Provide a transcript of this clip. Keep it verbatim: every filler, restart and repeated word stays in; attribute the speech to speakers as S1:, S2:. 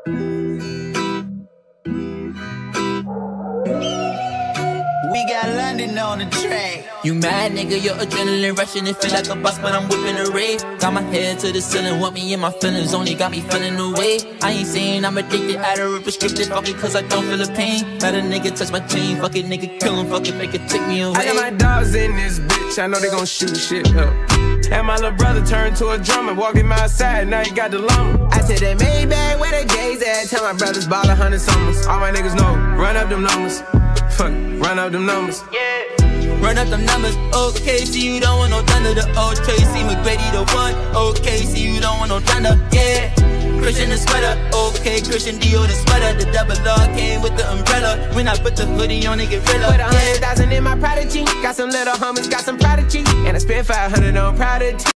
S1: We got London on the track.
S2: You mad, nigga, your adrenaline rushing. It feel like a bus, but I'm whipping a rave. Got my head to the ceiling, want me in my feelings, only got me feeling away. I ain't saying I'm addicted, out of a prescriptive, fuck it, cause I don't feel the pain. Let a nigga touch my chain, fuck it, nigga, kill him, fuck it, make it take me away.
S3: I got my dogs in this bitch, I know they gon' shoot shit up. And my little brother turned to a drummer, walking my side, now he got the llama. I said that Maybach, where the gays at? Tell my brothers ball a hundred summers. All my niggas know, run up them numbers. Fuck, run up them numbers.
S2: Yeah. Run up them numbers, okay, see you don't want no thunder. The old Tracy McGrady the one, okay, see you don't want no thunder, yeah. Christian the sweater, okay, Christian Dior the sweater. The double R came with the umbrella. When I put the hoodie on, it get realer.
S3: Put a hundred thousand in my Prodigy, got some little homies, got some Prodigy, and I spent five hundred on Prodigy.